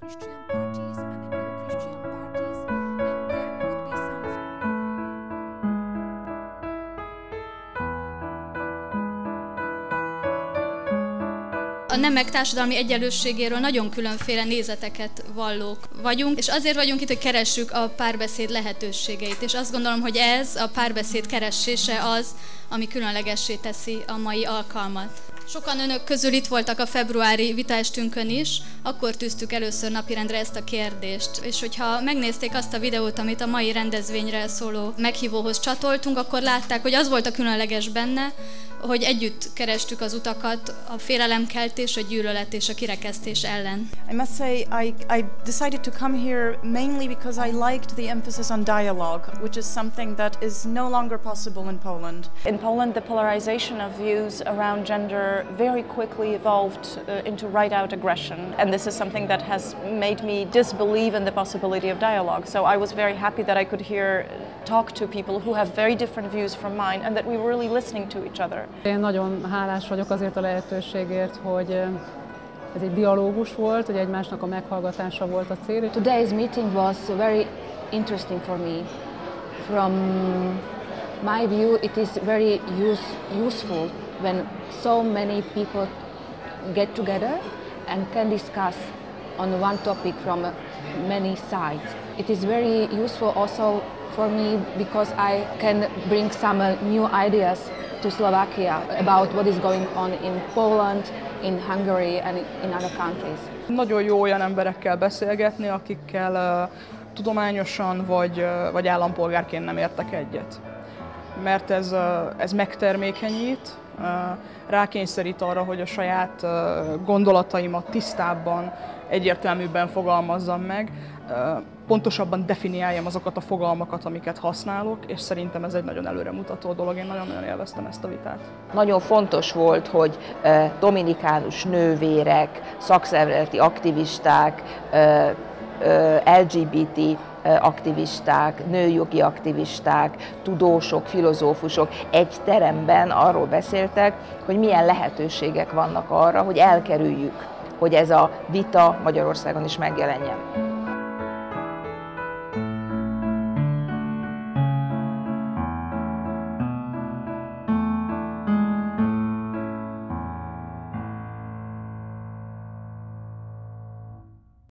Christian parties and the no-Christian parties, and there could be some. A nemek társadalmi egyenlőségéről nagyon különféle nézeteket vallók vagyunk, és azért vagyunk itt, hogy keressük a párbeszéd lehetőségeit, és azt gondolom, hogy ez a párbeszéd keresése az, ami különlegessé teszi a mai alkalmat. Sokan önök közül itt voltak a februári vitaestünkön is, akkor tűztük először napirendre ezt a kérdést. És hogyha megnézték azt a videót, amit a mai rendezvényre szóló meghívóhoz csatoltunk, akkor látták, hogy az volt a különleges benne, hogy együtt kerestük az utakat a félelemkeltés, a gyűlölet és a kirekesztés ellen. I must say I decided to come here mainly because I liked the emphasis on dialogue, which is something that is no longer possible in Poland. In Poland, the polarization of views around gender very quickly evolved into right-out aggression, and this is something that has made me disbelieve in the possibility of dialogue. So I was very happy that I could talk to people who have very different views from mine, and that we were really listening to each other. Én nagyon hálás vagyok azért a lehetőségért, hogy ez egy dialógus volt, hogy egymásnak a meghallgatása volt a cél. Today's meeting was very interesting for me. From my view, it is very useful when so many people get together and can discuss on one topic from many sides. It is very useful also for me because I can bring some new ideas to Slovakia about what is going on in Poland, in Hungary and in other countries. Nagyon jó olyan emberekkel beszélgetni, akikkel tudományosan vagy állampolgárként nem értek egyet. Mert ez megtermékenyít, rákényszerít arra, hogy a saját gondolataimat tisztábban, egyértelműbben fogalmazzam meg, pontosabban definiáljam azokat a fogalmakat, amiket használok, és szerintem ez egy nagyon előremutató dolog, én nagyon-nagyon élveztem ezt a vitát. Nagyon fontos volt, hogy dominikánus nővérek, szakszervezeti aktivisták, LGBT aktivisták, nőjogi aktivisták, tudósok, filozófusok egy teremben arról beszéltek, hogy milyen lehetőségek vannak arra, hogy elkerüljük, hogy ez a vita Magyarországon is megjelenjen.